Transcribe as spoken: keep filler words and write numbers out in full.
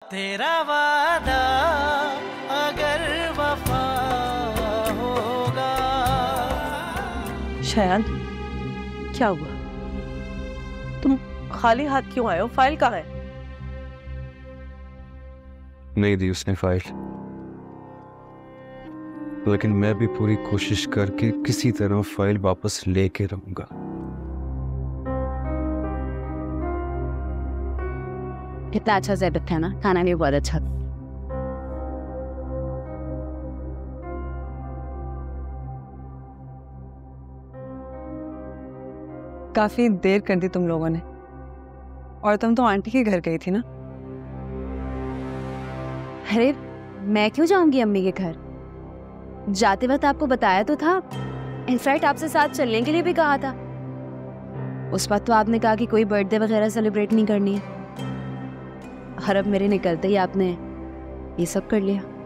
तेरा वादा अगर वफा होगा। शायद क्या हुआ? तुम खाली हाथ क्यों आए हो? फाइल कहाँ है? नहीं दी उसने फाइल, लेकिन मैं भी पूरी कोशिश करके किसी तरह फाइल वापस लेके रहूंगा। कितना अच्छा सेटअप था ना, खाना भी बहुत अच्छा था। काफी देर कर दी तुम लोगों ने, और तुम तो आंटी के घर गई थी ना? अरे मैं क्यों जाऊंगी अम्मी के घर? जाते वक्त आपको बताया तो था, इनफैक्ट आपसे साथ चलने के लिए भी कहा था। उस वक्त तो आपने कहा कि कोई बर्थडे वगैरह सेलिब्रेट नहीं करनी है, और अब मेरे निकलते ही आपने ये सब कर लिया।